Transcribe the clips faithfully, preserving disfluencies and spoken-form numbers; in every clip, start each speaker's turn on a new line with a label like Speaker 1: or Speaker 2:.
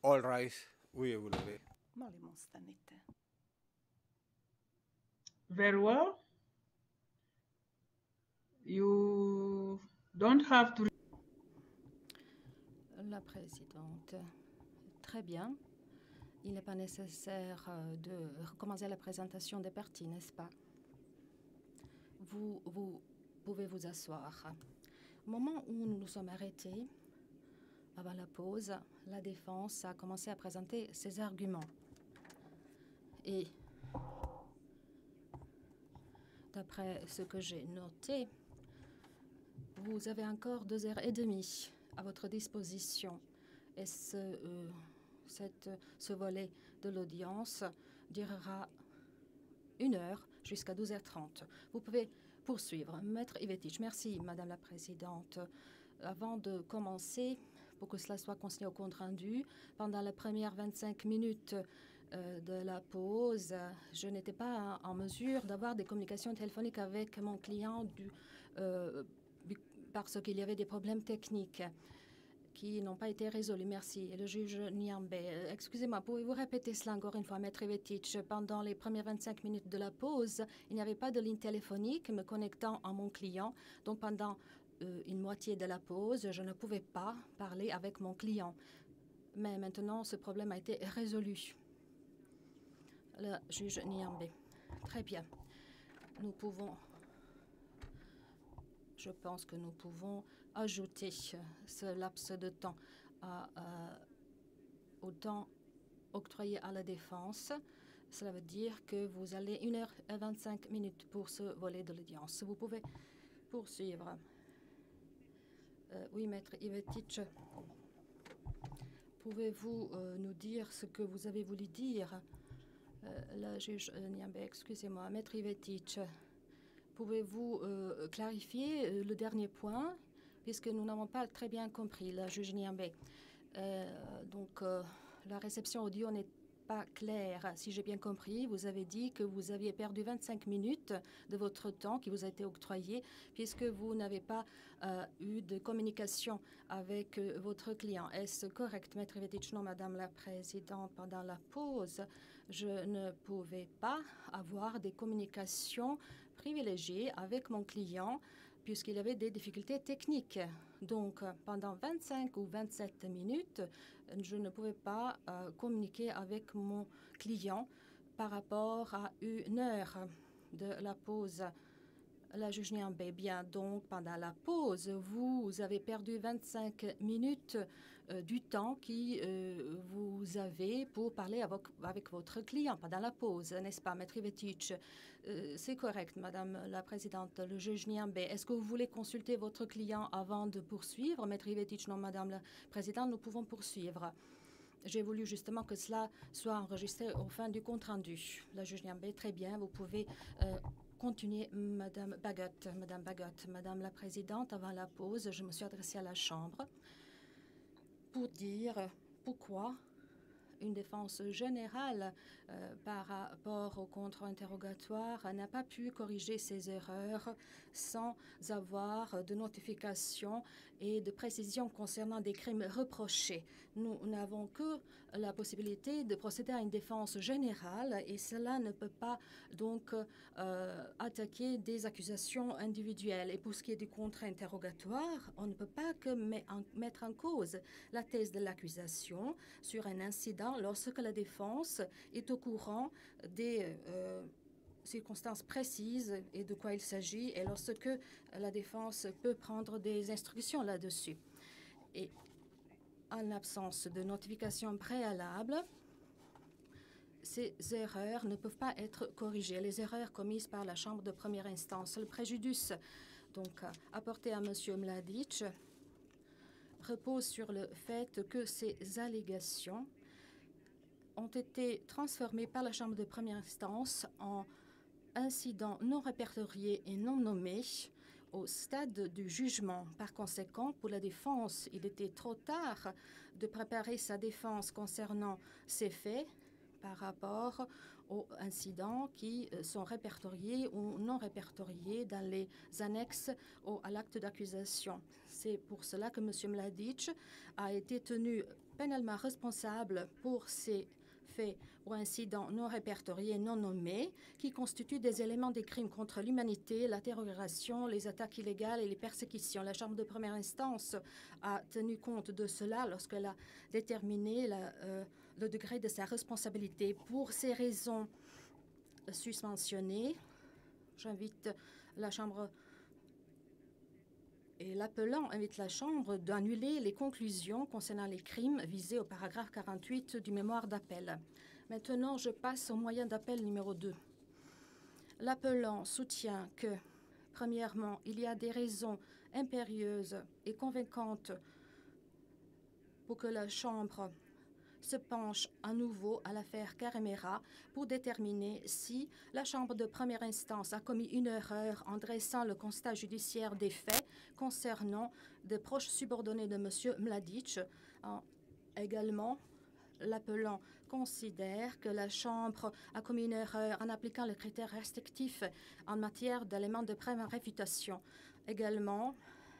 Speaker 1: All right, oui, vous l'avez.
Speaker 2: Very well. You don't have to.
Speaker 3: La présidente. Très bien. Il n'est pas nécessaire euh, de recommencer la présentation des parties, n'est-ce pas? Vous, vous pouvez vous asseoir. Au moment où nous nous sommes arrêtés, avant la pause, la défense a commencé à présenter ses arguments. Et d'après ce que j'ai noté, vous avez encore deux heures et demie à votre disposition. Et ce, euh, cette, ce volet de l'audience durera une heure jusqu'à douze heures trente. Vous pouvez poursuivre. Maître Ivetich, merci, Madame la Présidente. Avant de commencer, pour que cela soit consigné au compte rendu, pendant les premières vingt-cinq minutes euh, de la pause, je n'étais pas en mesure d'avoir des communications téléphoniques avec mon client du, euh, parce qu'il y avait des problèmes techniques qui n'ont pas été résolus. Merci. Et le juge Niambe, euh, excusez-moi, pouvez-vous répéter cela encore une fois, Maître Ivetich? Pendant les premières vingt-cinq minutes de la pause, il n'y avait pas de ligne téléphonique me connectant à mon client. Donc pendant euh, une moitié de la pause, je ne pouvais pas parler avec mon client. Mais maintenant, ce problème a été résolu. Le juge Niambe. Très bien. Nous pouvons... Je pense que nous pouvons ajouter ce laps de temps à, à, au temps octroyé à la défense. Cela veut dire que vous allez une heure et vingt-cinq minutes pour ce volet de l'audience. Vous pouvez poursuivre. Euh, oui, Maître Ivetich, pouvez-vous euh, nous dire ce que vous avez voulu dire? euh, La juge euh, Niambe, excusez-moi. Maître Ivetich, pouvez-vous euh, clarifier euh, le dernier point, puisque nous n'avons pas très bien compris, la juge Niambe. Euh, donc, euh, la réception audio n'est pas claire. Si j'ai bien compris, vous avez dit que vous aviez perdu vingt-cinq minutes de votre temps qui vous a été octroyé, puisque vous n'avez pas euh, eu de communication avec euh, votre client. Est-ce correct, Maître Ivetich? Non, Madame la Présidente, pendant la pause, je ne pouvais pas avoir des communications privilégiées avec mon client puisqu'il y avait des difficultés techniques. Donc, pendant vingt-cinq ou vingt-sept minutes, je ne pouvais pas euh, communiquer avec mon client par rapport à une heure de la pause. La juge Niambe, bien, donc, pendant la pause, vous avez perdu vingt-cinq minutes euh, du temps qui euh, vous avez pour parler avec, avec votre client pendant la pause, n'est-ce pas, Maître Ivetich? euh, C'est correct, Madame la Présidente. Le juge Niambe, est-ce que vous voulez consulter votre client avant de poursuivre? Maître Ivetich, non, Madame la Présidente, nous pouvons poursuivre. J'ai voulu justement que cela soit enregistré au fin du compte rendu. La juge Niambe, très bien, vous pouvez... Euh, Continuez, Madame Bagot. Madame Bagot, Madame la Présidente, avant la pause, je me suis adressée à la Chambre pour dire pourquoi une défense générale euh, par rapport au contre-interrogatoire n'a pas pu corriger ses erreurs sans avoir de notification et de précision concernant des crimes reprochés. Nous n'avons que la possibilité de procéder à une défense générale et cela ne peut pas donc euh, attaquer des accusations individuelles. Et pour ce qui est du contre-interrogatoire, on ne peut pas que mettre en cause la thèse de l'accusation sur un incident lorsque la défense est au courant des euh, circonstances précises et de quoi il s'agit et lorsque la défense peut prendre des instructions là-dessus. Et en l'absence de notification préalable, ces erreurs ne peuvent pas être corrigées. Les erreurs commises par la Chambre de première instance, le préjudice donc apporté à M. Mladic repose sur le fait que ces allégations ont été transformées par la Chambre de première instance en incidents non répertoriés et non nommés au stade du jugement. Par conséquent, pour la défense, il était trop tard de préparer sa défense concernant ces faits par rapport aux incidents qui sont répertoriés ou non répertoriés dans les annexes au, à l'acte d'accusation. C'est pour cela que M. Mladic a été tenu pénalement responsable pour ces faits ou incidents non répertoriés, non nommés, qui constituent des éléments des crimes contre l'humanité, la terrorisation, les attaques illégales et les persécutions. La Chambre de première instance a tenu compte de cela lorsqu'elle a déterminé la, euh, le degré de sa responsabilité. Pour ces raisons susmentionnées, j'invite la Chambre et l'appelant invite la Chambre d'annuler les conclusions concernant les crimes visés au paragraphe quarante-huit du mémoire d'appel. Maintenant, je passe au moyen d'appel numéro deux. L'appelant soutient que, premièrement, il y a des raisons impérieuses et convaincantes pour que la Chambre se penche à nouveau à l'affaire Caremera pour déterminer si la Chambre de première instance a commis une erreur en dressant le constat judiciaire des faits concernant des proches subordonnés de M. Mladic. En, également, l'appelant considère que la Chambre a commis une erreur en appliquant le critère restrictif en matière d'éléments de preuve en réfutation. Également,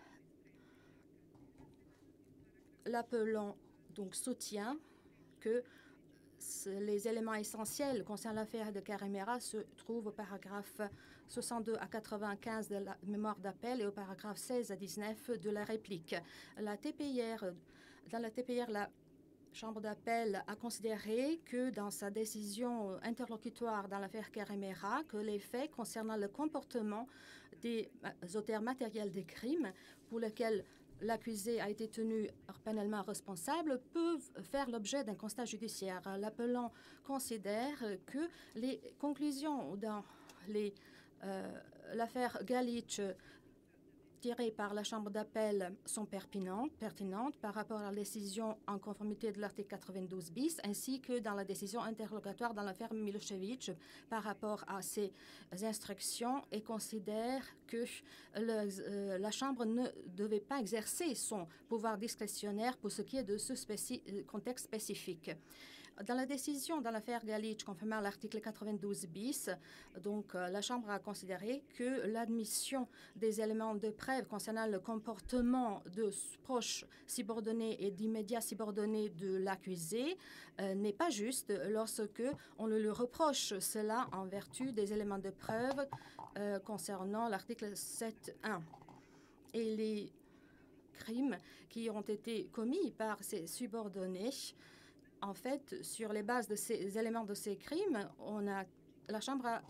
Speaker 3: l'appelant donc soutient que les éléments essentiels concernant l'affaire de Caremera se trouvent au paragraphe soixante-deux à quatre-vingt-quinze de la mémoire d'appel et au paragraphe seize à dix-neuf de la réplique. La T P I R, dans la T P I R, la Chambre d'appel a considéré que dans sa décision interlocutoire dans l'affaire Caremera, que les faits concernant le comportement des auteurs matériels des crimes pour lesquels l'accusé a été tenu pénalement responsable peuvent faire l'objet d'un constat judiciaire. L'appelant considère que les conclusions dans les, euh, l'affaire Galic tirées par la Chambre d'appel sont pertinentes, pertinentes par rapport à la décision en conformité de l'article quatre-vingt-douze bis, ainsi que dans la décision interrogatoire dans l'affaire Milosevic par rapport à ces instructions, et considère que le, euh, la Chambre ne devait pas exercer son pouvoir discrétionnaire pour ce qui est de ce spéci contexte spécifique. Dans la décision dans l'affaire Galic, conformément à l'article quatre-vingt-douze bis, donc euh, la Chambre a considéré que l'admission des éléments de preuve concernant le comportement de proches subordonnés et d'immédiats subordonnés de l'accusé euh, n'est pas juste lorsque on le lui reproche cela en vertu des éléments de preuve euh, concernant l'article sept point un. Et les crimes qui ont été commis par ces subordonnés, en fait, sur les bases de ces éléments de ces crimes, on a, la Chambre a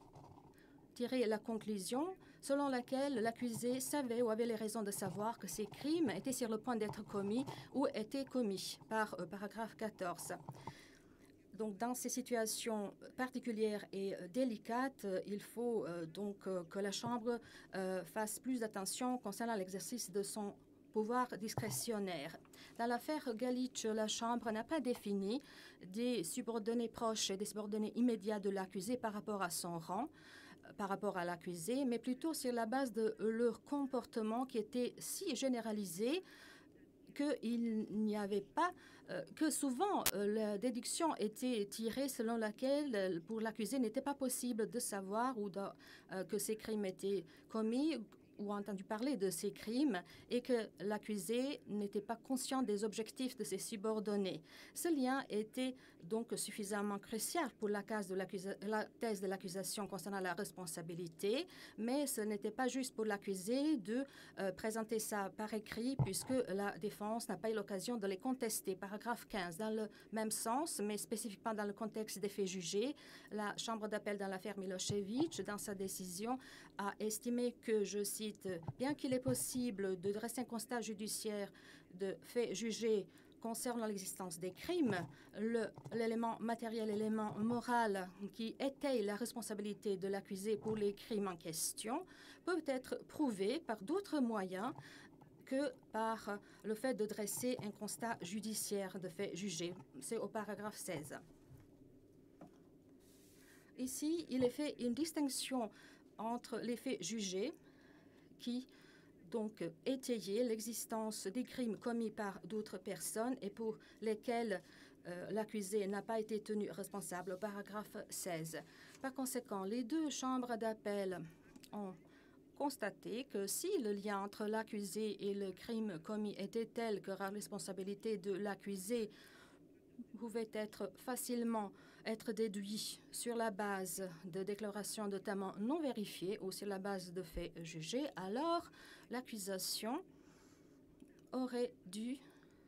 Speaker 3: tiré la conclusion selon laquelle l'accusé savait ou avait les raisons de savoir que ces crimes étaient sur le point d'être commis ou étaient commis par euh, paragraphe quatorze. Donc, dans ces situations particulières et euh, délicates, euh, il faut euh, donc euh, que la Chambre euh, fasse plus d'attention concernant l'exercice de son pouvoir discrétionnaire. Dans l'affaire Galic, la Chambre n'a pas défini des subordonnés proches et des subordonnés immédiats de l'accusé par rapport à son rang, par rapport à l'accusé, mais plutôt sur la base de leur comportement qui était si généralisé qu'il n'y avait pas, euh, que souvent euh, la déduction était tirée selon laquelle euh, pour l'accusé n'était pas possible de savoir ou de, euh, que ces crimes étaient commis ou entendu parler de ces crimes et que l'accusé n'était pas conscient des objectifs de ses subordonnés. Ce lien était donc suffisamment crucial pour la, case de la thèse de l'accusation concernant la responsabilité, mais ce n'était pas juste pour l'accusé de euh, présenter ça par écrit puisque la défense n'a pas eu l'occasion de les contester. Paragraphe quinze. Dans le même sens, mais spécifiquement dans le contexte des faits jugés, la Chambre d'appel dans l'affaire Milosevic, dans sa décision, a estimé que, je cite, « Bien qu'il est possible de dresser un constat judiciaire de faits jugés concernant l'existence des crimes, l'élément matériel, l'élément moral qui étaye la responsabilité de l'accusé pour les crimes en question peut être prouvé par d'autres moyens que par le fait de dresser un constat judiciaire de faits jugés. » C'est au paragraphe seize. Ici, il est fait une distinction entre les faits jugés qui donc étayaient l'existence des crimes commis par d'autres personnes et pour lesquels euh, l'accusé n'a pas été tenu responsable au paragraphe seize. Par conséquent, les deux chambres d'appel ont constaté que si le lien entre l'accusé et le crime commis était tel que la responsabilité de l'accusé pouvait être facilement être déduit sur la base de déclarations notamment non vérifiées ou sur la base de faits jugés, alors l'accusation aurait dû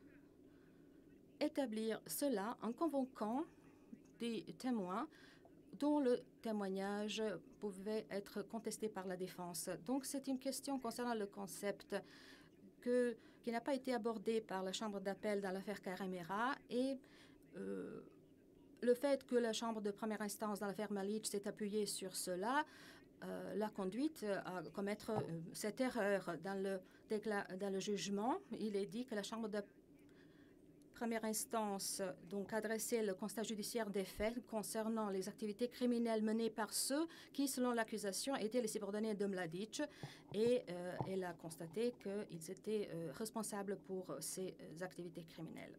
Speaker 3: établir cela en convoquant des témoins dont le témoignage pouvait être contesté par la défense. Donc c'est une question concernant le concept que, qui n'a pas été abordé par la Chambre d'appel dans l'affaire Carremera et euh, le fait que la Chambre de première instance dans l'affaire Malic s'est appuyée sur cela euh, l'a conduite à commettre euh, cette erreur. Dans le, dans le jugement, il est dit que la Chambre de première instance donc adressait le constat judiciaire des faits concernant les activités criminelles menées par ceux qui, selon l'accusation, étaient les subordonnés de Mladic et euh, elle a constaté qu'ils étaient euh, responsables pour ces euh, activités criminelles.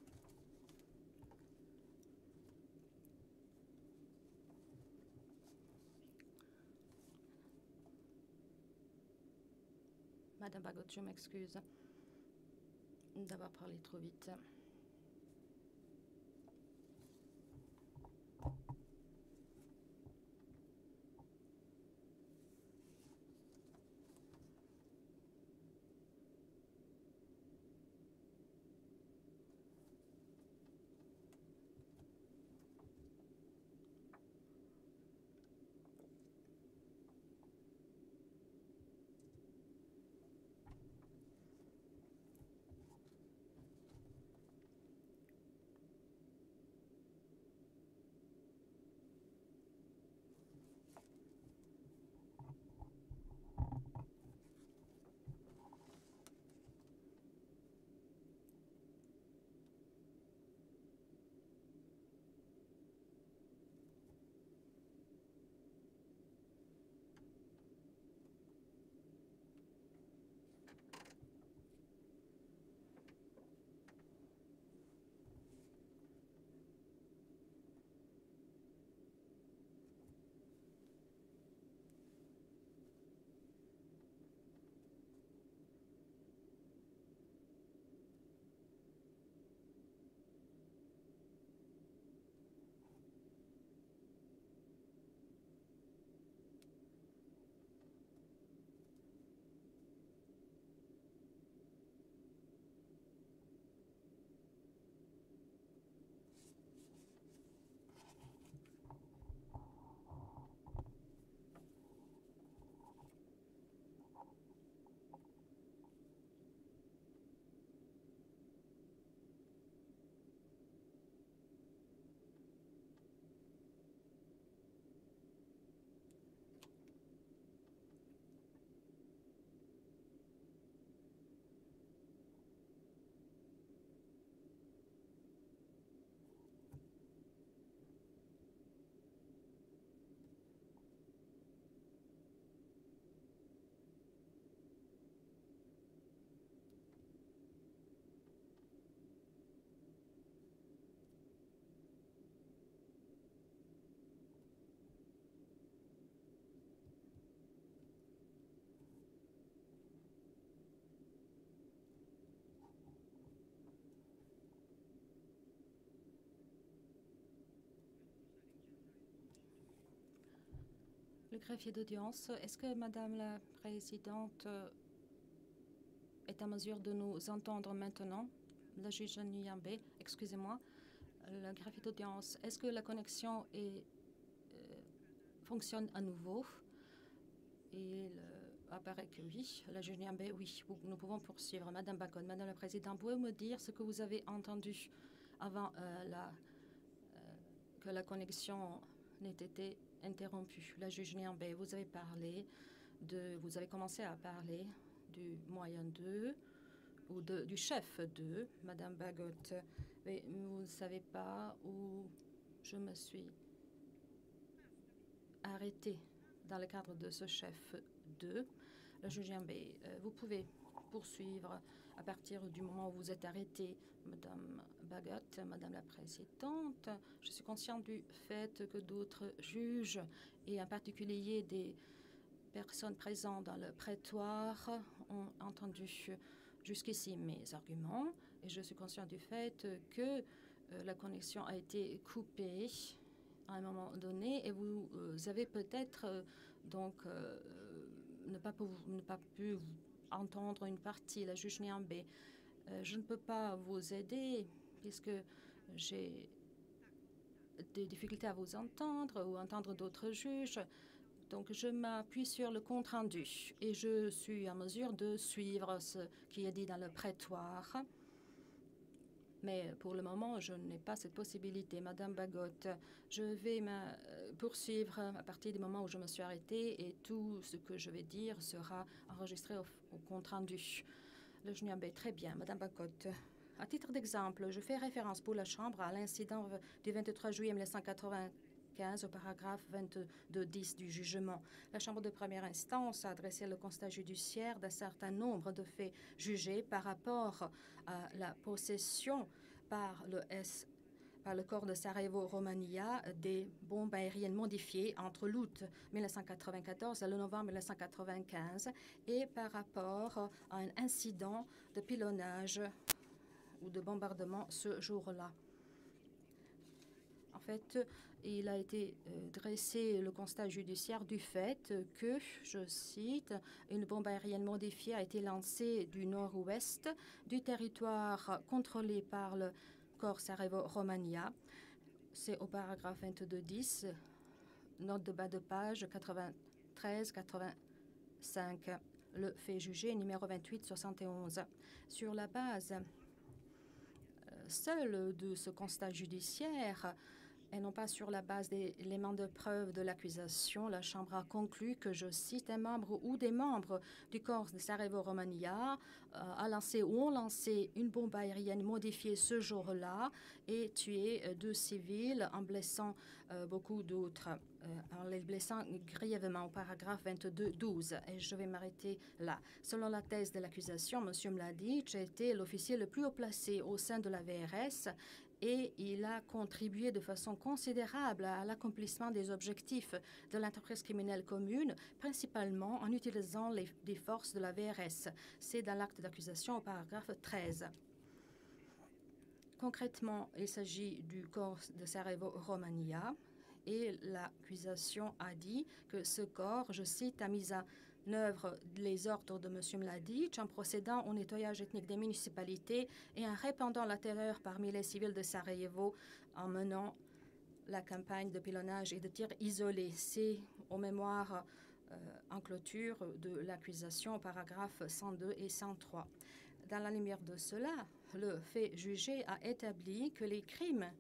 Speaker 3: Madame Bagot, je m'excuse d'avoir parlé trop vite. Le greffier d'audience, est-ce que Madame la Présidente est en mesure de nous entendre maintenant? La juge Nyambe, excusez-moi. Le greffier d'audience, est-ce que la connexion est, euh, fonctionne à nouveau? Et il apparaît que oui. La juge Nyambe, oui, nous pouvons poursuivre. Madame Bacon, Madame la Présidente, pouvez-vous me dire ce que vous avez entendu avant euh, la, euh, que la connexion n'ait été interrompu. La juge Nyambe, vous avez parlé de, vous avez commencé à parler du moyen deux ou de, du chef deux, Madame Bagot. Mais vous ne savez pas où je me suis arrêtée dans le cadre de ce chef deux. La juge Nyambe, vous pouvez poursuivre à partir du moment où vous êtes arrêté, Madame Bagot, Madame la Présidente, je suis consciente du fait que d'autres juges, et en particulier des personnes présentes dans le prétoire, ont entendu jusqu'ici mes arguments, et je suis consciente du fait que euh, la connexion a été coupée à un moment donné, et vous, euh, vous avez peut-être euh, donc euh, ne, pas pou- ne pas pu entendre une partie, la juge Niambé. Euh, je ne peux pas vous aider puisque j'ai des difficultés à vous entendre ou entendre d'autres juges. Donc, je m'appuie sur le compte-rendu et je suis en mesure de suivre ce qui est dit dans le prétoire. Mais pour le moment, je n'ai pas cette possibilité. Madame Bagot, je vais me poursuivre à partir du moment où je me suis arrêtée et tout ce que je vais dire sera enregistré au, au compte-rendu. Le juge Niambé, très bien. Madame Bagot, à titre d'exemple, je fais référence pour la Chambre à l'incident du vingt-trois juillet mille neuf cent quatre-vingt-quinze au paragraphe vingt-deux dix du jugement. La Chambre de première instance a adressé le constat judiciaire d'un certain nombre de faits jugés par rapport à la possession par le S par le corps de Sarajevo-Romania des bombes aériennes modifiées entre l'août mille neuf cent quatre-vingt-quatorze et le novembre mille neuf cent quatre-vingt-quinze et par rapport à un incident de pilonnage ou de bombardement ce jour-là. En fait, il a été euh, dressé le constat judiciaire du fait que, je cite, une bombe aérienne modifiée a été lancée du nord-ouest du territoire contrôlé par le corps Sarajevo-Romania. C'est au paragraphe vingt-deux dix, note de bas de page quatre-vingt-treize quatre-vingt-cinq, le fait jugé numéro vingt-huit soixante et onze. Sur la base euh, seule de ce constat judiciaire, et non pas sur la base des éléments de preuve de l'accusation, la Chambre a conclu que, je cite, un membre ou des membres du corps de Sarajevo-Romania euh, a lancé ou ont lancé une bombe aérienne modifiée ce jour-là et tué euh, deux civils en blessant euh, beaucoup d'autres, euh, en les blessant grièvement au paragraphe vingt-deux douze. Et je vais m'arrêter là. Selon la thèse de l'accusation, M. Mladic était l'officier le plus haut placé au sein de la V R S et il a contribué de façon considérable à l'accomplissement des objectifs de l'entreprise criminelle commune, principalement en utilisant les, des forces de la V R S. C'est dans l'acte d'accusation au paragraphe treize. Concrètement, il s'agit du corps de Sarajevo-Romania et l'accusation a dit que ce corps, je cite, a mis à œuvre les ordres de M. Mladic en procédant au nettoyage ethnique des municipalités et en répandant la terreur parmi les civils de Sarajevo en menant la campagne de pilonnage et de tir isolé. C'est aux mémoires euh, en clôture de l'accusation au paragraphe cent deux et cent trois. Dans la lumière de cela, le fait jugé a établi que les crimes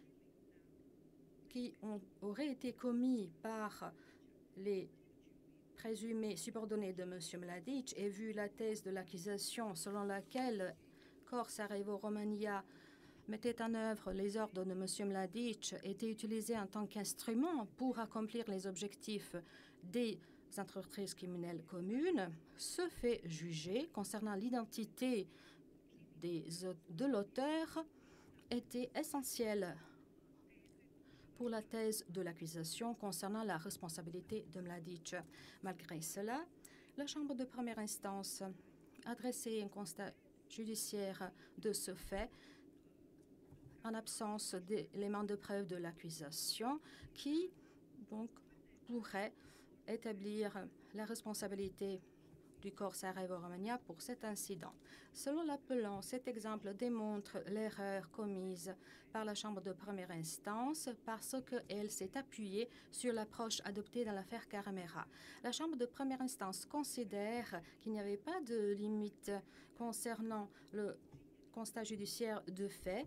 Speaker 3: qui ont, auraient été commis par les présumés subordonnés de M. Mladic et vu la thèse de l'accusation selon laquelle corps Sarajevo-Romania mettait en œuvre les ordres de M. Mladic étaient utilisés en tant qu'instrument pour accomplir les objectifs des entreprises criminelles communes, ce fait jugé concernant l'identité des, de l'auteur était essentiel pour la thèse de l'accusation concernant la responsabilité de Mladic. Malgré cela, la Chambre de première instance a dressé un constat judiciaire de ce fait en absence d'éléments de preuve de l'accusation qui donc pourrait établir la responsabilité du corps Sarajevo-Romania pour cet incident. Selon l'appelant, cet exemple démontre l'erreur commise par la Chambre de première instance parce qu'elle s'est appuyée sur l'approche adoptée dans l'affaire Caramera. La Chambre de première instance considère qu'il n'y avait pas de limite concernant le constat judiciaire de fait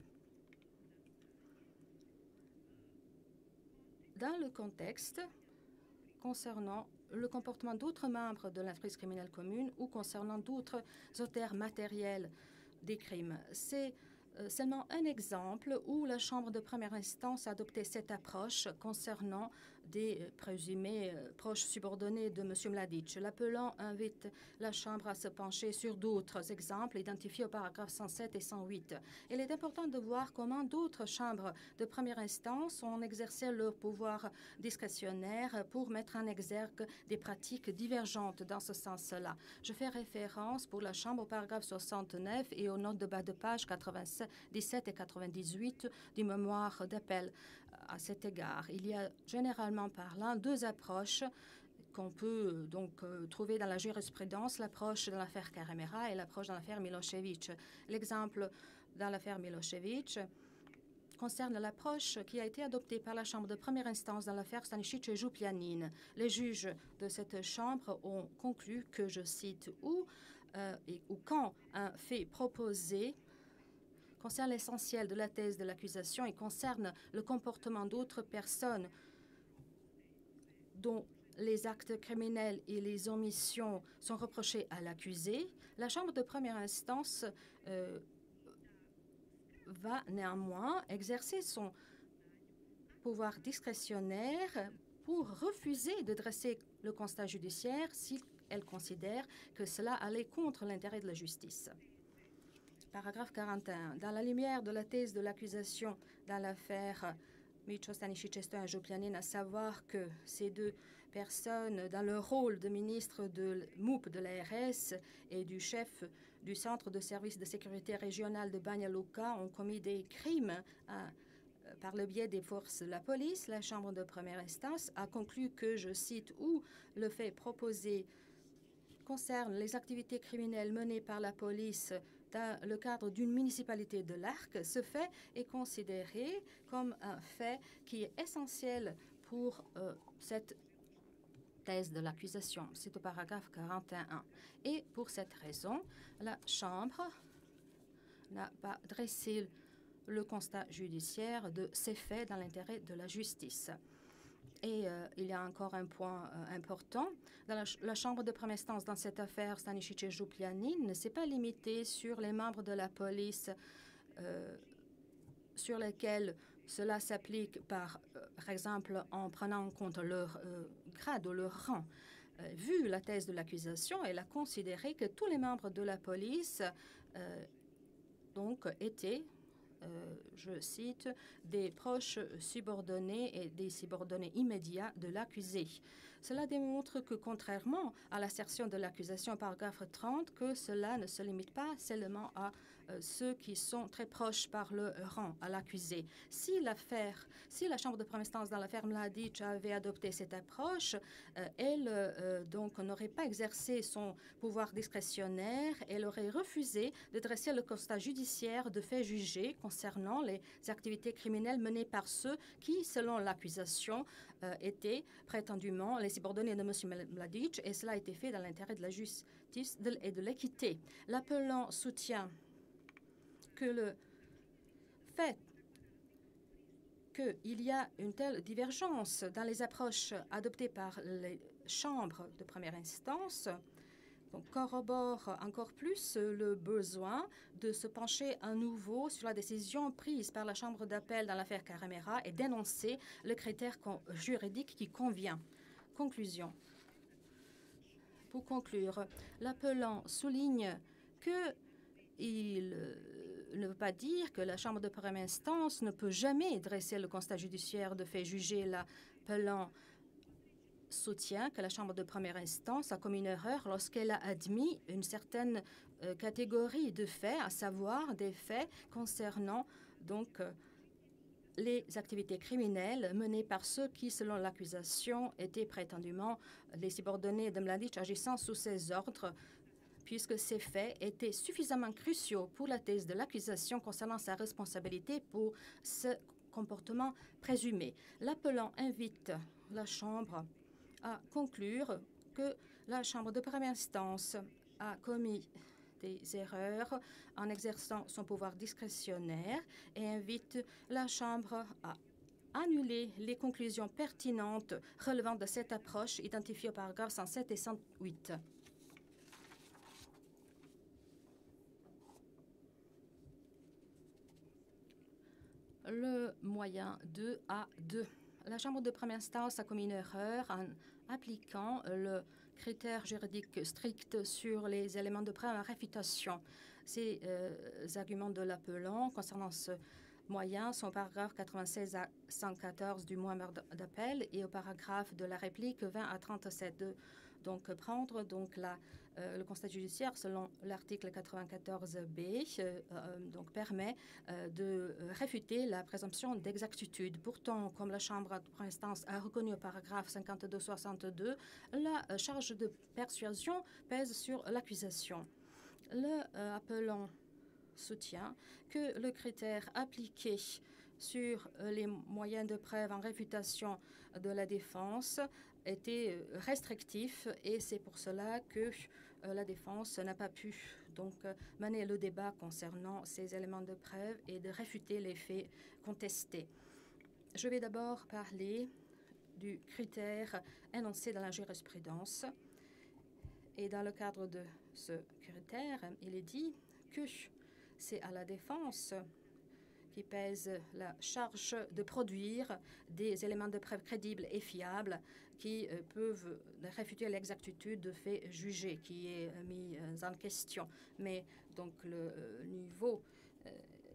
Speaker 3: dans le contexte concernant le comportement d'autres membres de l'entreprise criminelle commune ou concernant d'autres auteurs matériels des crimes. C'est euh, seulement un exemple où la Chambre de première instance a adopté cette approche concernant des présumés proches subordonnés de M. Mladic. L'appelant invite la Chambre à se pencher sur d'autres exemples identifiés au paragraphe cent sept et cent huit. Il est important de voir comment d'autres chambres de première instance ont exercé leur pouvoir discrétionnaire pour mettre en exergue des pratiques divergentes dans ce sens-là. Je fais référence pour la Chambre au paragraphe soixante-neuf et aux notes de bas de page quatre-vingt-dix-sept et quatre-vingt-dix-huit du mémoire d'appel. À cet égard, il y a généralement parlant deux approches qu'on peut donc euh, trouver dans la jurisprudence, l'approche dans l'affaire Carremera et l'approche dans l'affaire Milosevic. L'exemple dans l'affaire Milosevic concerne l'approche qui a été adoptée par la Chambre de première instance dans l'affaire Stanisic et Jouplianine. Les juges de cette Chambre ont conclu que, je cite, où euh, et, ou quand un fait proposé concerne l'essentiel de la thèse de l'accusation et concerne le comportement d'autres personnes dont les actes criminels et les omissions sont reprochés à l'accusé, la Chambre de première instance euh, va néanmoins exercer son pouvoir discrétionnaire pour refuser de dresser le constat judiciaire si elle considère que cela allait contre l'intérêt de la justice. Paragraphe quarante et un. Dans la lumière de la thèse de l'accusation dans l'affaire Micho Stanisic et Jouplianine, à savoir que ces deux personnes, dans leur rôle de ministre de M O U P de l'A R S et du chef du Centre de services de sécurité régionale de Banja Luka, ont commis des crimes à, par le biais des forces de la police, la Chambre de première instance a conclu que, je cite, où le fait proposé concerne les activités criminelles menées par la police dans le cadre d'une municipalité de l'Arc, ce fait est considéré comme un fait qui est essentiel pour euh, cette thèse de l'accusation. C'est au paragraphe quarante et un. Et pour cette raison, la Chambre n'a pas dressé le constat judiciaire de ces faits dans l'intérêt de la justice. Et euh, il y a encore un point euh, important. Dans la, ch la Chambre de première instance dans cette affaire Stanisic et Jouplianine ne s'est pas limitée sur les membres de la police euh, sur lesquels cela s'applique par, euh, par exemple en prenant en compte leur euh, grade ou leur rang. Euh, vu la thèse de l'accusation, elle a considéré que tous les membres de la police euh, donc étaient Euh, je cite, des proches subordonnés et des subordonnés immédiats de l'accusé. Cela démontre que, contrairement à l'assertion de l'accusation, paragraphe trente, que cela ne se limite pas seulement à euh, ceux qui sont très proches par le rang à l'accusé. Si l'affaire, si la Chambre de première instance dans l'affaire Mladic avait adopté cette approche, euh, elle euh, donc n'aurait pas exercé son pouvoir discrétionnaire, elle aurait refusé de dresser le constat judiciaire de faits jugés concernant les activités criminelles menées par ceux qui, selon l'accusation, euh, étaient prétendument les subordonnés de M. Mladic, et cela a été fait dans l'intérêt de la justice de, et de l'équité. L'appelant soutient que le fait qu'il y a une telle divergence dans les approches adoptées par les chambres de première instance donc, corrobore encore plus le besoin de se pencher à nouveau sur la décision prise par la Chambre d'appel dans l'affaire Carremera et d'énoncer le critère juridique qui convient. Conclusion. Pour conclure, l'appelant souligne qu'il ne veut pas dire que la Chambre de première instance ne peut jamais dresser le constat judiciaire de fait jugé. L'appelant soutient que la Chambre de première instance a commis une erreur lorsqu'elle a admis une certaine euh, catégorie de faits, à savoir des faits concernant donc euh, les activités criminelles menées par ceux qui, selon l'accusation, étaient prétendument les subordonnés de Mladic agissant sous ses ordres, puisque ces faits étaient suffisamment cruciaux pour la thèse de l'accusation concernant sa responsabilité pour ce comportement présumé. L'appelant invite la Chambre à conclure que la Chambre de première instance a commis des erreurs en exerçant son pouvoir discrétionnaire et invite la Chambre à annuler les conclusions pertinentes relevant de cette approche identifiée au paragraphe cent sept et cent huit. Le moyen deux A deux. la Chambre de première instance a commis une erreur en appliquant le critère juridique strict sur les éléments de preuve en réfutation. Ces euh, arguments de l'appelant concernant ce moyen sont au paragraphe quatre-vingt-seize à cent quatorze du mémoire d'appel et au paragraphe de la réplique vingt à trente-sept. De, donc prendre donc la, euh, le constat judiciaire selon l'article quatre-vingt-quatorze B euh, euh, donc permet euh, de réfuter la présomption d'exactitude. Pourtant, comme la Chambre de première instance a reconnu au paragraphe cinquante-deux soixante-deux, la euh, charge de persuasion pèse sur l'accusation. Le euh, appelant soutient que le critère appliqué sur les moyens de preuve en réfutation de la défense était restrictif et c'est pour cela que euh, la défense n'a pas pu donc euh, mener le débat concernant ces éléments de preuve et de réfuter les faits contestés. Je vais d'abord parler du critère énoncé dans la jurisprudence et dans le cadre de ce critère, il est dit que c'est à la défense qui pèse la charge de produire des éléments de preuve crédibles et fiables qui euh, peuvent réfuter l'exactitude de faits jugés qui est euh, mis euh, en question. Mais donc le euh, niveau euh,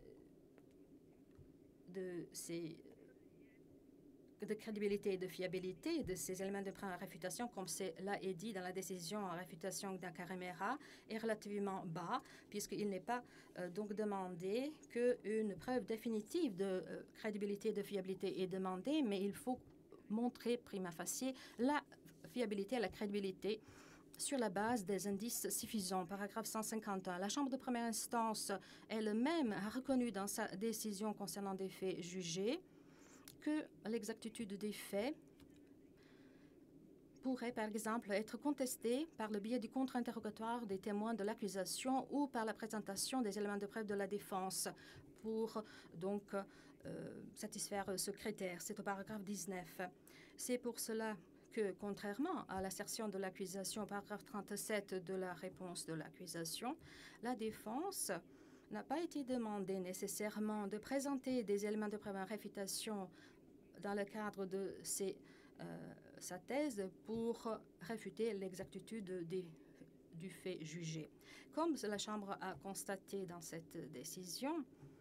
Speaker 3: de ces de crédibilité et de fiabilité de ces éléments de preuve en réfutation, comme cela est dit dans la décision en réfutation d'Akaremera, est relativement bas, puisqu'il n'est pas euh, donc demandé qu'une preuve définitive de euh, crédibilité et de fiabilité est demandée, mais il faut montrer prima facie la fiabilité et la crédibilité sur la base des indices suffisants. Paragraphe cent cinquante et un. La Chambre de première instance elle-même a reconnu dans sa décision concernant des faits jugés que l'exactitude des faits pourrait, par exemple, être contestée par le biais du contre-interrogatoire des témoins de l'accusation ou par la présentation des éléments de preuve de la défense pour donc euh, satisfaire ce critère. C'est au paragraphe dix-neuf. C'est pour cela que, contrairement à l'assertion de l'accusation au paragraphe trente-sept de la réponse de l'accusation, la défense n'a pas été demandé nécessairement de présenter des éléments de preuve en réfutation dans le cadre de ses, euh, sa thèse pour réfuter l'exactitude du fait jugé. Comme la Chambre a constaté dans cette décision,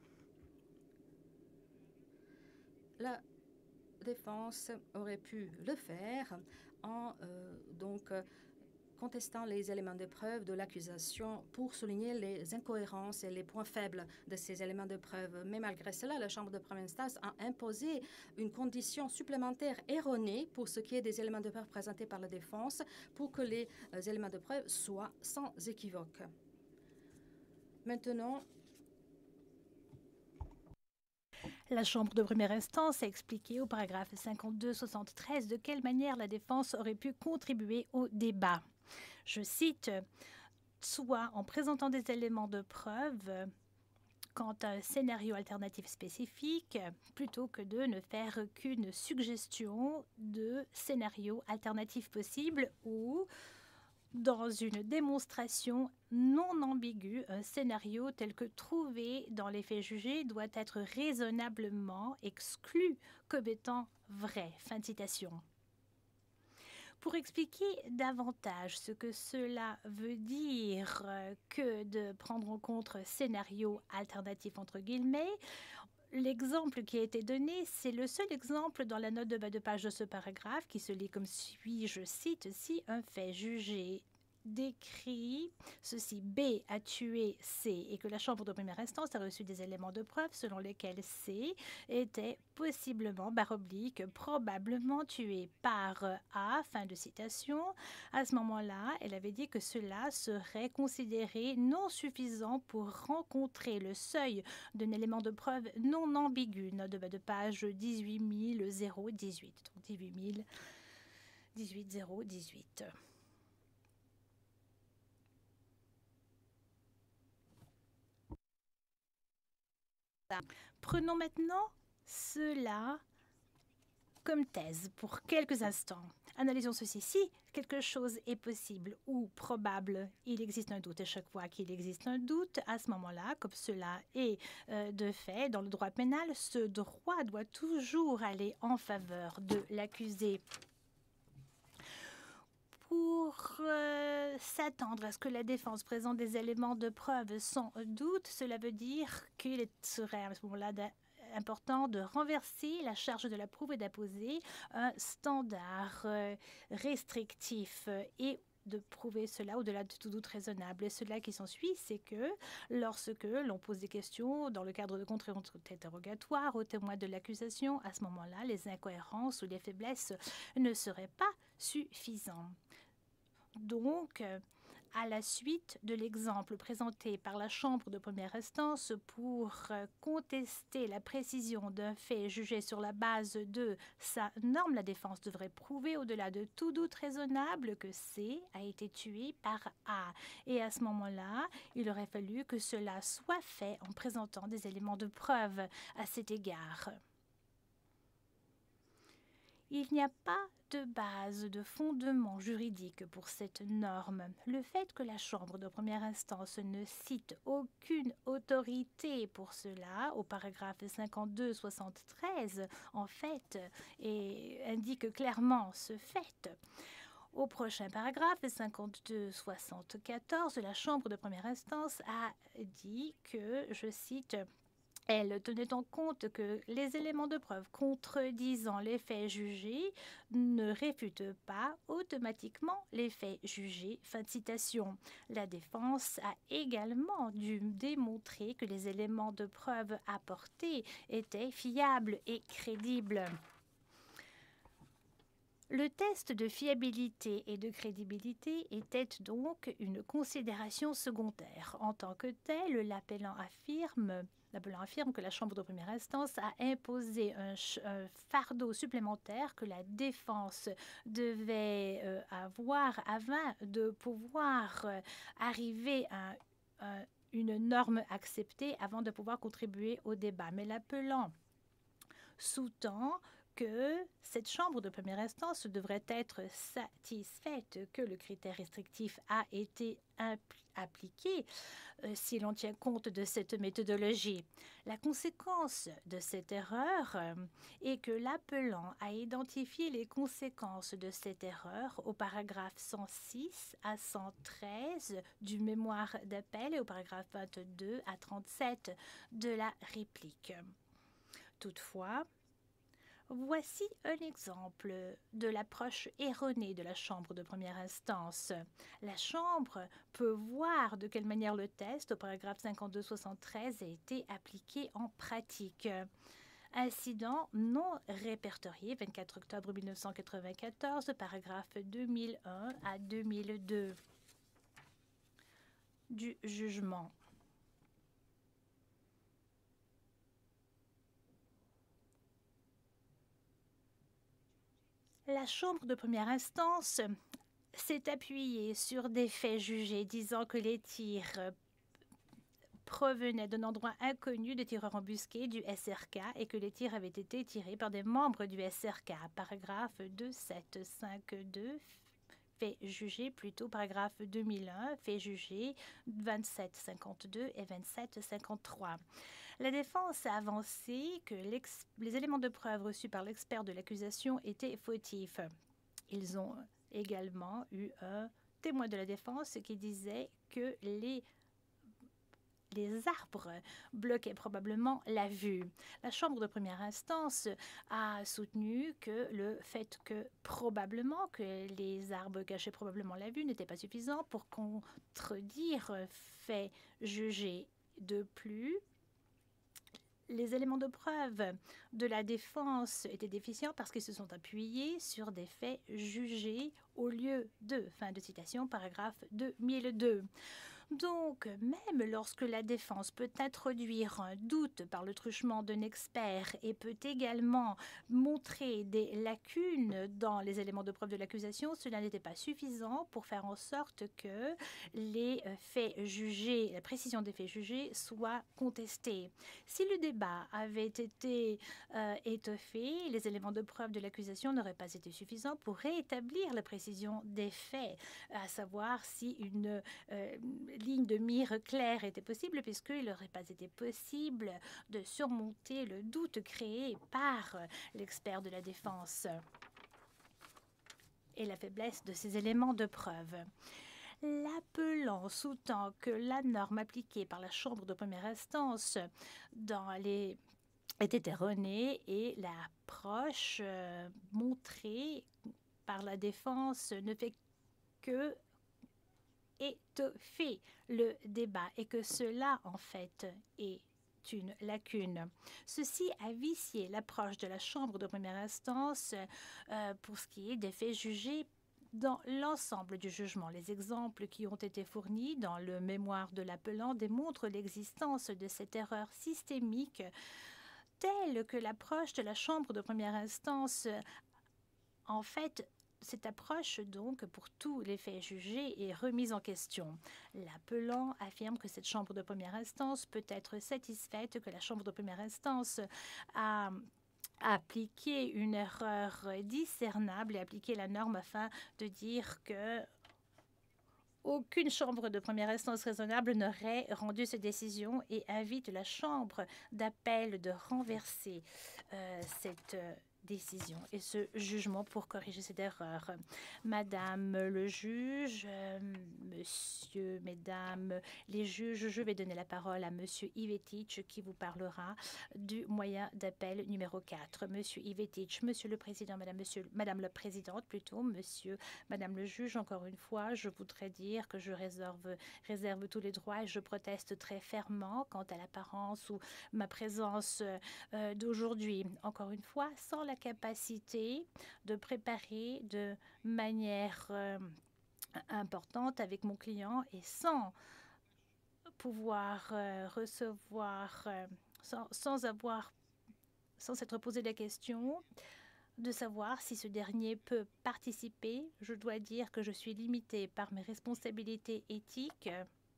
Speaker 3: la défense aurait pu le faire en euh, donc contestant les éléments de preuve de l'accusation pour souligner les incohérences et les points faibles de ces éléments de preuve. Mais malgré cela, la Chambre de première instance a imposé une condition supplémentaire erronée pour ce qui est des éléments de preuve présentés par la défense pour que les euh, éléments de preuve soient sans équivoque. Maintenant,
Speaker 4: la Chambre de première instance a expliqué au paragraphe cinquante-deux soixante-treize de quelle manière la défense aurait pu contribuer au débat. Je cite, « soit en présentant des éléments de preuve quant à un scénario alternatif spécifique, plutôt que de ne faire qu'une suggestion de scénario alternatif possible ou dans une démonstration non ambiguë, un scénario tel que trouvé dans les faits jugés doit être raisonnablement exclu comme étant vrai. » Fin de citation. Pour expliquer davantage ce que cela veut dire que de prendre en compte scénario alternatif entre guillemets, l'exemple qui a été donné, c'est le seul exemple dans la note de bas de page de ce paragraphe qui se lit comme suit, je cite, « Si un fait jugé décrit ceci, B a tué C et que la Chambre de première instance a reçu des éléments de preuve selon lesquels C était possiblement, barre oblique, probablement tué par A, fin de citation. À ce moment-là, elle avait dit que cela serait considéré non suffisant pour rencontrer le seuil d'un élément de preuve non ambigu, note de bas de page dix-huit mille dix-huit, donc dix-huit mille dix-huit zéro dix-huit. Prenons maintenant cela comme thèse pour quelques instants. Analysons ceci. Si quelque chose est possible ou probable, il existe un doute. Et chaque fois qu'il existe un doute, à ce moment-là, comme cela est euh, de fait dans le droit pénal, ce droit doit toujours aller en faveur de l'accusé. Pour euh, s'attendre à ce que la défense présente des éléments de preuve sans doute, cela veut dire qu'il serait à ce moment-là important de renverser la charge de la preuve et d'imposer un standard euh, restrictif et de prouver cela au-delà de tout doute raisonnable. Et cela qui s'ensuit, c'est que lorsque l'on pose des questions dans le cadre de contre-interrogatoire aux témoins de l'accusation, à ce moment-là, les incohérences ou les faiblesses ne seraient pas suffisants. Donc, à la suite de l'exemple présenté par la Chambre de première instance pour contester la précision d'un fait jugé sur la base de sa norme, la défense devrait prouver au-delà de tout doute raisonnable que C a été tué par A. Et à ce moment-là, il aurait fallu que cela soit fait en présentant des éléments de preuve à cet égard. Il n'y a pas de base, de fondement juridique pour cette norme. Le fait que la Chambre de première instance ne cite aucune autorité pour cela, au paragraphe cinquante-deux soixante-treize, en fait, et indique clairement ce fait. Au prochain paragraphe, cinquante-deux soixante-quatorze, la Chambre de première instance a dit que, je cite, elle tenait en compte que les éléments de preuve contredisant les faits jugés ne réfutent pas automatiquement les faits jugés. Fin de citation. La défense a également dû démontrer que les éléments de preuve apportés étaient fiables et crédibles. Le test de fiabilité et de crédibilité était donc une considération secondaire. En tant que tel, l'appelant affirme L'appelant affirme que la Chambre de première instance a imposé un, un fardeau supplémentaire que la défense devait euh, avoir afin de pouvoir euh, arriver à, à une norme acceptée avant de pouvoir contribuer au débat. Mais l'appelant sous-tend que cette Chambre de première instance devrait être satisfaite que le critère restrictif a été appliqué euh, si l'on tient compte de cette méthodologie. La conséquence de cette erreur euh, est que l'appelant a identifié les conséquences de cette erreur au paragraphe cent six à cent treize du mémoire d'appel et au paragraphe vingt-deux à trente-sept de la réplique. Toutefois, voici un exemple de l'approche erronée de la Chambre de première instance. La Chambre peut voir de quelle manière le test au paragraphe cinquante-deux soixante-treize a été appliqué en pratique. Incident non répertorié, vingt-quatre octobre mille neuf cent quatre-vingt-quatorze, paragraphe deux mille un à deux mille deux du jugement. La Chambre de première instance s'est appuyée sur des faits jugés disant que les tirs provenaient d'un endroit inconnu de tireurs embusqués du S R K et que les tirs avaient été tirés par des membres du S R K. Paragraphe deux sept cinq deux, fait jugé, plutôt paragraphe deux mille un, fait jugé vingt-sept cinquante-deux et vingt-sept cinquante-trois. La défense a avancé que les éléments de preuve reçus par l'expert de l'accusation étaient fautifs. Ils ont également eu un témoin de la défense qui disait que les, les arbres bloquaient probablement la vue. La Chambre de première instance a soutenu que le fait que probablement que les arbres cachaient probablement la vue n'était pas suffisant pour contredire fait jugé. De plus, les éléments de preuve de la défense étaient déficients parce qu'ils se sont appuyés sur des faits jugés au lieu de. Fin de citation, paragraphe deux mille deux. Donc, même lorsque la défense peut introduire un doute par le truchement d'un expert et peut également montrer des lacunes dans les éléments de preuve de l'accusation, cela n'était pas suffisant pour faire en sorte que les faits jugés, la précision des faits jugés soit contestée. Si le débat avait été euh, étoffé, les éléments de preuve de l'accusation n'auraient pas été suffisants pour rétablir la précision des faits, à savoir si une euh, ligne de mire claire était possible, puisqu'il n'aurait pas été possible de surmonter le doute créé par l'expert de la défense et la faiblesse de ces éléments de preuve. L'appelant sous-tend que la norme appliquée par la Chambre de première instance dans les était erronée et l'approche euh, montrée par la défense ne fait que étoffer le débat et que cela, en fait, est une lacune. Ceci a vicié l'approche de la Chambre de première instance euh, pour ce qui est des faits jugés dans l'ensemble du jugement. Les exemples qui ont été fournis dans le mémoire de l'appelant démontrent l'existence de cette erreur systémique telle que l'approche de la Chambre de première instance, en fait, cette approche, donc, pour tous les faits jugés est remise en question. L'appelant affirme que cette chambre de première instance peut être satisfaite, que la chambre de première instance a appliqué une erreur discernable et appliqué la norme afin de dire que aucune chambre de première instance raisonnable n'aurait rendu cette décision et invite la chambre d'appel de renverser euh, cette euh, décision et ce jugement pour corriger cette erreur. Madame le juge, euh, monsieur, mesdames les juges, je vais donner la parole à monsieur Ivetic qui vous parlera du moyen d'appel numéro quatre. Monsieur Ivetic, monsieur le président, madame, monsieur, madame la présidente plutôt, monsieur, madame le juge, encore une fois, je voudrais dire que je réserve, réserve tous les droits et je proteste très fermement quant à l'apparence ou ma présence euh, d'aujourd'hui. Encore une fois, sans la capacité de préparer de manière euh, importante avec mon client et sans pouvoir euh, recevoir, euh, sans, sans avoir, sans s'être posé la question de savoir si ce dernier peut participer. Je dois dire que je suis limitée par mes responsabilités éthiques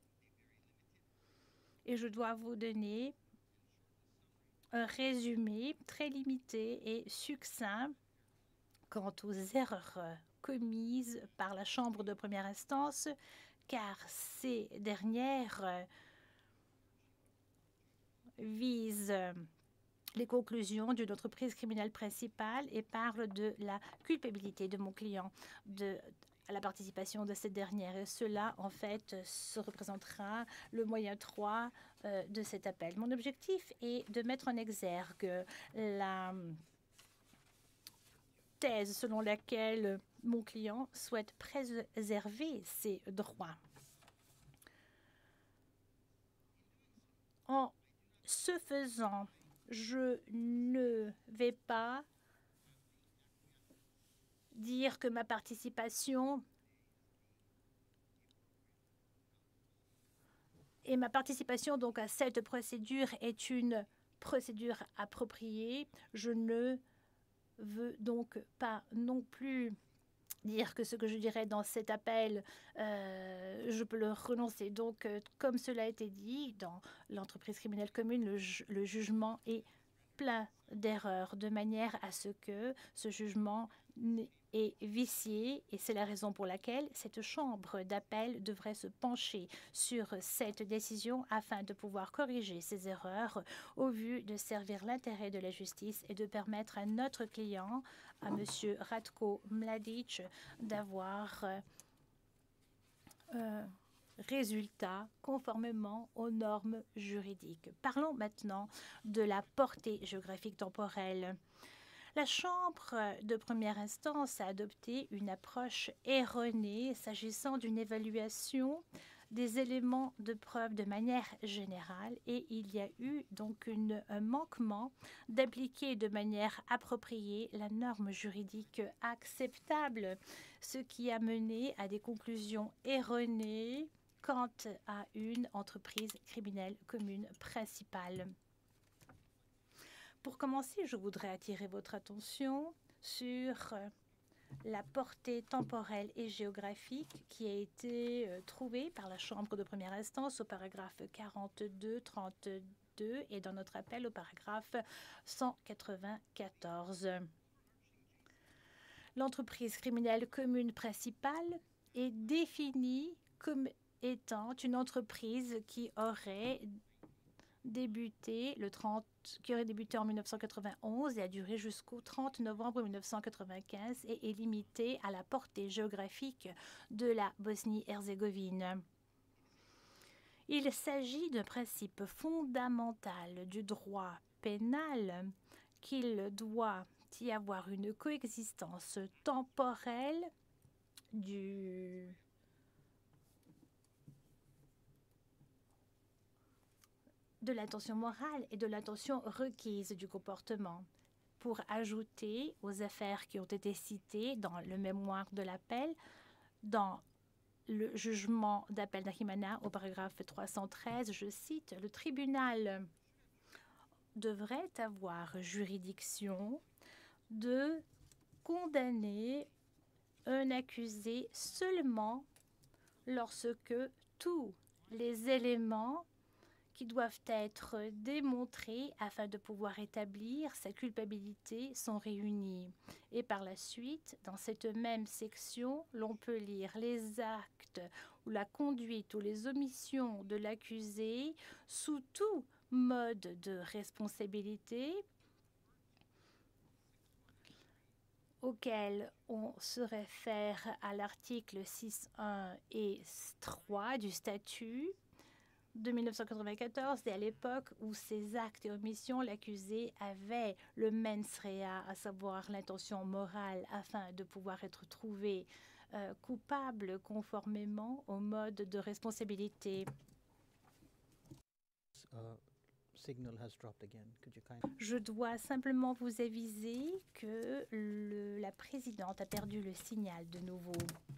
Speaker 4: et je dois vous donner un résumé très limité et succinct quant aux erreurs commises par la Chambre de première instance, car ces dernières visent les conclusions d'une entreprise criminelle principale et parlent de la culpabilité de mon client de à la participation de cette dernière. Et cela, en fait, se représentera le moyen trois euh, de cet appel. Mon objectif est de mettre en exergue la thèse selon laquelle mon client souhaite préserver ses droits. En ce faisant, je ne vais pas dire que ma participation et ma participation donc à cette procédure est une procédure appropriée. Je ne veux donc pas non plus dire que ce que je dirais dans cet appel, euh, je peux le renoncer. Donc, euh, comme cela a été dit, dans l'entreprise criminelle commune, le, ju le jugement est plein d'erreurs, de manière à ce que ce jugement est vicié, et c'est la raison pour laquelle cette chambre d'appel devrait se pencher sur cette décision afin de pouvoir corriger ces erreurs au vu de servir l'intérêt de la justice et de permettre à notre client, à M. Ratko Mladic, d'avoir euh, résultat conformément aux normes juridiques. Parlons maintenant de la portée géographique temporelle. La Chambre de première instance a adopté une approche erronée s'agissant d'une évaluation des éléments de preuve de manière générale et il y a eu donc une, un manquement d'appliquer de manière appropriée la norme juridique acceptable, ce qui a mené à des conclusions erronées quant à une entreprise criminelle commune principale. Pour commencer, je voudrais attirer votre attention sur la portée temporelle et géographique qui a été euh, trouvée par la Chambre de première instance au paragraphe quarante-deux, trente-deux et dans notre appel au paragraphe cent quatre-vingt-quatorze. L'entreprise criminelle commune principale est définie comme étant une entreprise qui aurait débuté le trente, qui aurait débuté en mille neuf cent quatre-vingt-onze et a duré jusqu'au trente novembre mille neuf cent quatre-vingt-quinze et est limitée à la portée géographique de la Bosnie-Herzégovine. Il s'agit d'un principe fondamental du droit pénal qu'il doit y avoir une coexistence temporelle du de l'intention morale et de l'intention requise du comportement. Pour ajouter aux affaires qui ont été citées dans le mémoire de l'appel, dans le jugement d'appel d'Achimana au paragraphe trois cent treize, je cite, « Le tribunal devrait avoir juridiction de condamner un accusé seulement lorsque tous les éléments qui doivent être démontrés afin de pouvoir établir sa culpabilité sont réunis. » Et par la suite, dans cette même section, l'on peut lire les actes ou la conduite ou les omissions de l'accusé sous tout mode de responsabilité auquel on se réfère à l'article six point un et trois du statut de mille neuf cent quatre-vingt-quatorze et à l'époque où ces actes et omissions, l'accusé avait le mens rea, à savoir l'intention morale, afin de pouvoir être trouvé euh, coupable conformément au mode de responsabilité.
Speaker 5: Uh, signal has dropped again. Could you kind...
Speaker 4: Je dois simplement vous aviser que le, la présidente a perdu le signal de nouveau.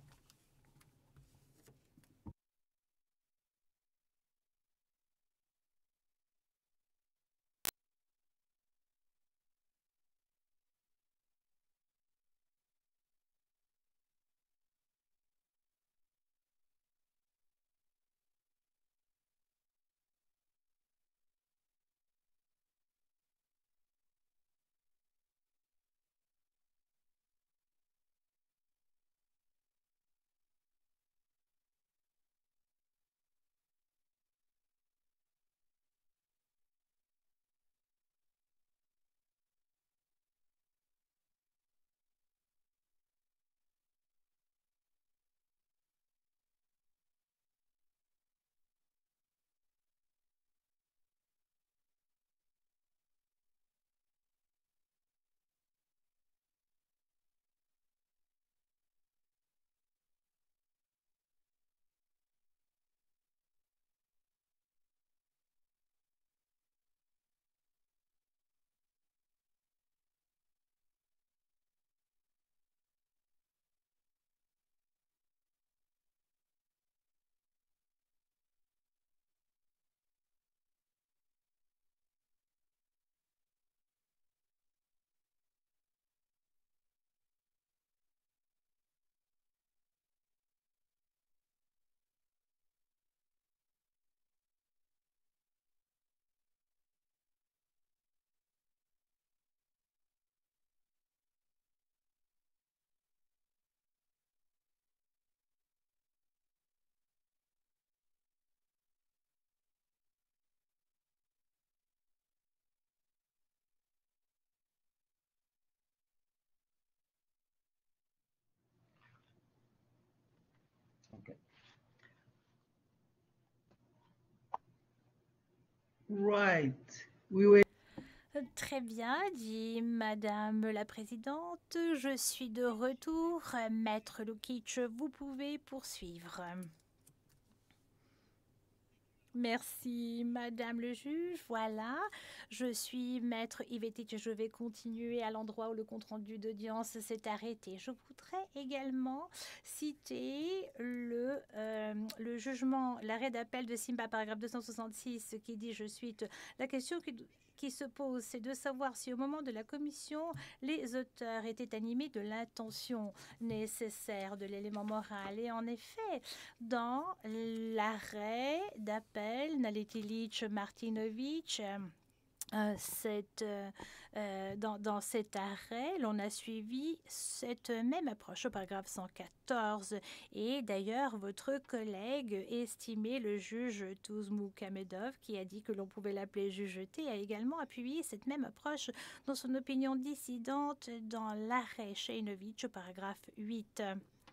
Speaker 2: Okay. Right. We were...
Speaker 4: Très bien, dit Madame la Présidente. Je suis de retour. Maître Lukic, vous pouvez poursuivre. Merci, Madame le juge. Voilà, je suis Maître Ivetic et je vais continuer à l'endroit où le compte-rendu d'audience s'est arrêté. Je voudrais également citer le, euh, le jugement, l'arrêt d'appel de Simba, paragraphe deux cent soixante-six, qui dit, je cite, la question qui, qui se pose, c'est de savoir si au moment de la commission, les auteurs étaient animés de l'intention nécessaire de l'élément moral. Et en effet, dans l'arrêt d'appel Naletilich Martinovic, euh, cette, euh, euh, dans, dans cet arrêt, l'on a suivi cette même approche au paragraphe cent quatorze. Et d'ailleurs, votre collègue estimé, le juge Tuzmou Kamedov, qui a dit que l'on pouvait l'appeler juge T, a également appuyé cette même approche dans son opinion dissidente dans l'arrêt Shainovitch au paragraphe huit.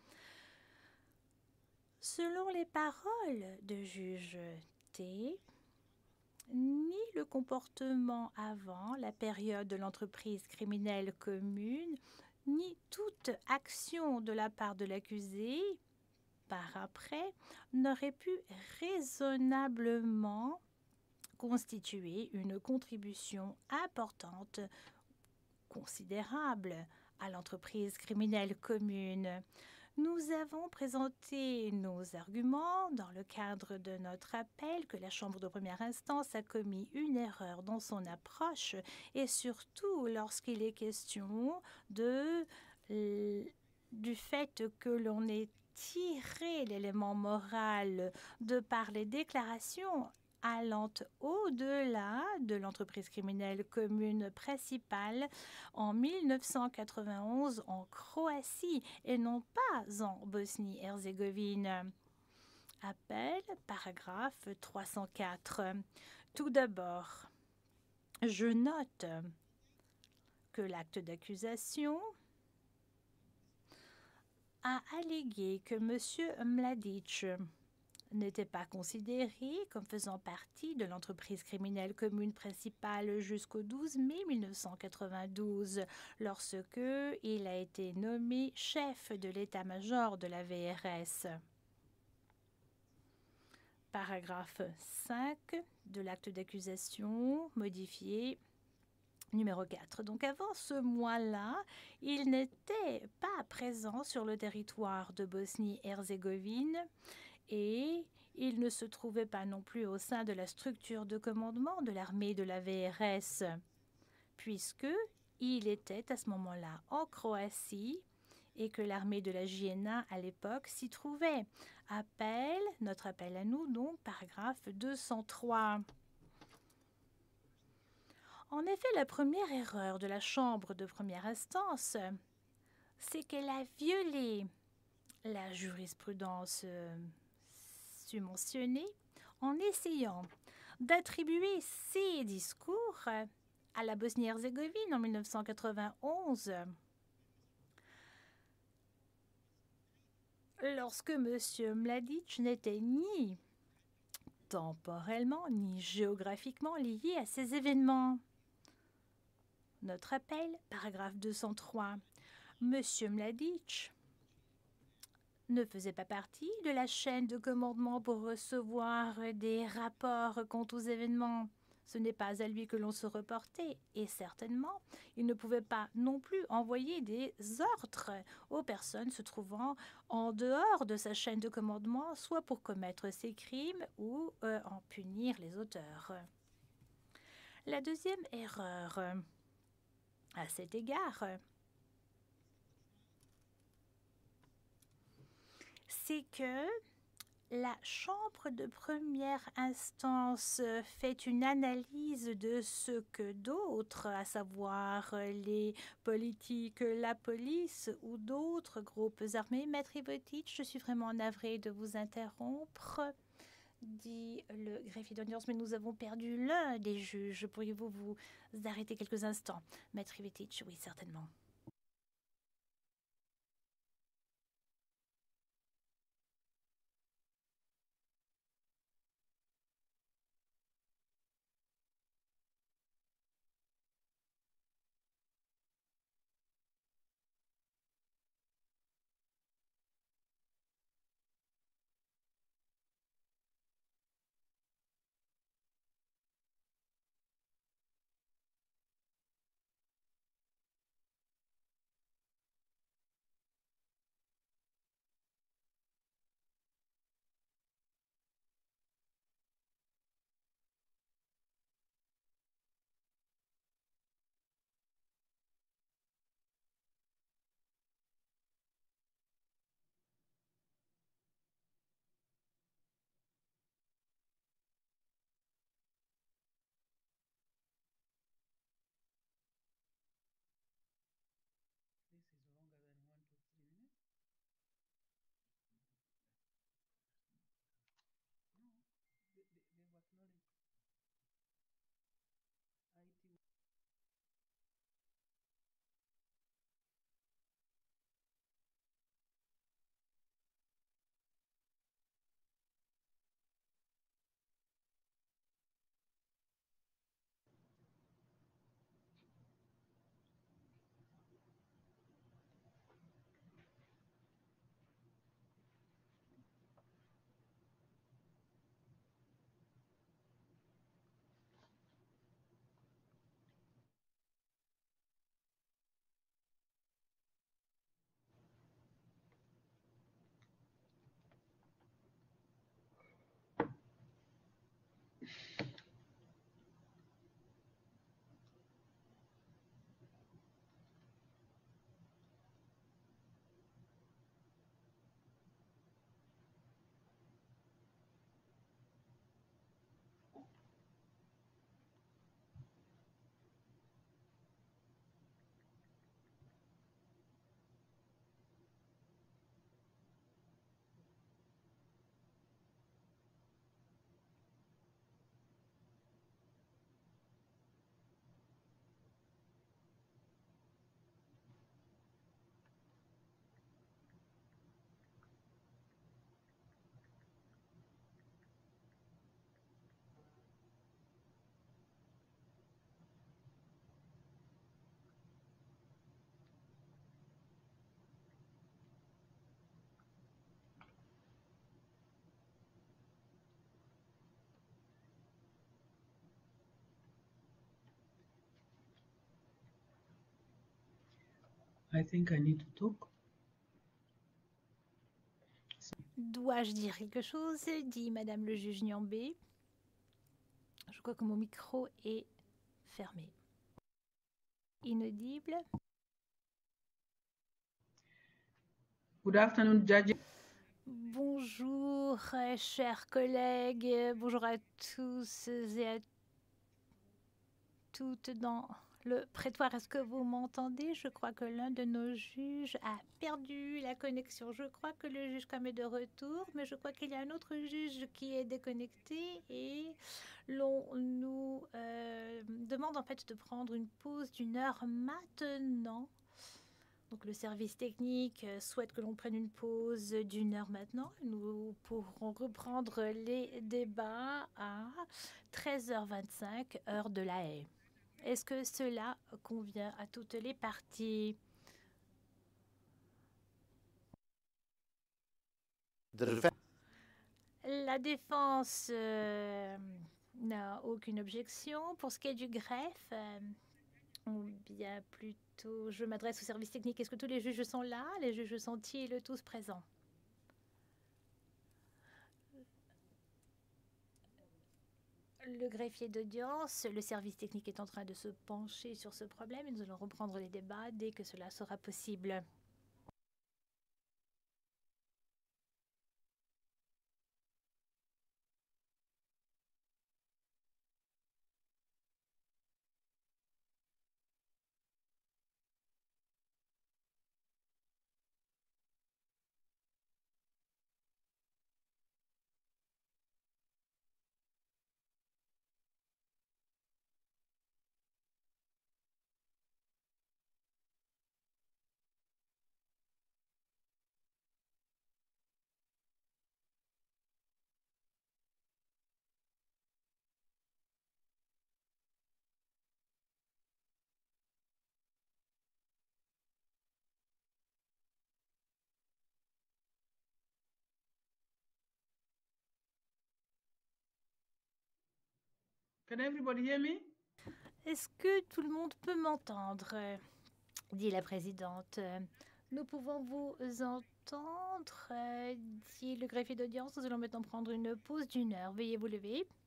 Speaker 4: Selon les paroles de juge T, ni le comportement avant la période de l'entreprise criminelle commune, ni toute action de la part de l'accusé par après n'aurait pu raisonnablement constituer une contribution importante, considérable à l'entreprise criminelle commune. Nous avons présenté nos arguments dans le cadre de notre appel que la Chambre de première instance a commis une erreur dans son approche et surtout lorsqu'il est question de, du fait que l'on ait tiré l'élément moral de par les déclarations allant au-delà de l'entreprise criminelle commune principale en mille neuf cent quatre-vingt-onze en Croatie et non pas en Bosnie-Herzégovine. Appel, paragraphe trois cent quatre. Tout d'abord, je note que l'acte d'accusation a allégué que M. Mladic n'était pas considéré comme faisant partie de l'entreprise criminelle commune principale jusqu'au douze mai mille neuf cent quatre-vingt-douze, lorsque il a été nommé chef de l'état-major de la V R S. Paragraphe cinq de l'acte d'accusation modifié numéro quatre. Donc avant ce mois-là, il n'était pas présent sur le territoire de Bosnie-Herzégovine et il ne se trouvait pas non plus au sein de la structure de commandement de l'armée de la V R S, puisque il était à ce moment-là en Croatie et que l'armée de la J N A à l'époque s'y trouvait. Appel, notre appel à nous, donc, paragraphe deux cent trois. En effet, la première erreur de la Chambre de première instance, c'est qu'elle a violé la jurisprudence euh, mentionnée en essayant d'attribuer ces discours à la Bosnie-Herzégovine en mille neuf cent quatre-vingt-onze, lorsque M. Mladic n'était ni temporellement ni géographiquement lié à ces événements. Notre appel, paragraphe deux cent trois. M. Mladic ne faisait pas partie de la chaîne de commandement pour recevoir des rapports quant aux événements. Ce n'est pas à lui que l'on se reportait et certainement, il ne pouvait pas non plus envoyer des ordres aux personnes se trouvant en dehors de sa chaîne de commandement, soit pour commettre ces crimes ou euh, en punir les auteurs. La deuxième erreur à cet égard, c'est que la Chambre de première instance fait une analyse de ce que d'autres, à savoir les politiques, la police ou d'autres groupes armés. Maître Ivetic, je suis vraiment navrée de vous interrompre, dit le greffier d'audience, mais nous avons perdu l'un des juges. Pourriez-vous vous arrêter quelques instants? Maître Ivetic, oui, certainement.
Speaker 2: I think I need to talk.
Speaker 4: Dois-je dire quelque chose dit Madame le juge Nyambé. Je crois que mon micro est fermé. Inaudible.
Speaker 2: Good afternoon, judges.
Speaker 4: Bonjour, euh, chers collègues. euh, Bonjour à tous et à toutes dans le prétoire. Est-ce que vous m'entendez? Je crois que l'un de nos juges a perdu la connexion. Je crois que le juge quand même est de retour, mais je crois qu'il y a un autre juge qui est déconnecté et l'on nous euh, demande en fait de prendre une pause d'une heure maintenant. Donc le service technique souhaite que l'on prenne une pause d'une heure maintenant. Nous pourrons reprendre les débats à treize heures vingt-cinq, heure de La Haye. Est-ce que cela convient à toutes les parties? La défense euh, n'a aucune objection. Pour ce qui est du greffe, euh, ou bien plutôt, je m'adresse au service technique. Est-ce que tous les juges sont là? Les juges sont-ils tous présents? Le greffier d'audience, le service technique est en train de se pencher sur ce problème et nous allons reprendre les débats dès que cela sera possible.
Speaker 2: Can everybody hear me?
Speaker 4: Est-ce que tout le monde peut m'entendre? Dit la présidente. Nous pouvons vous entendre, dit le greffier d'audience. Nous allons maintenant prendre une pause d'une heure. Veuillez vous lever.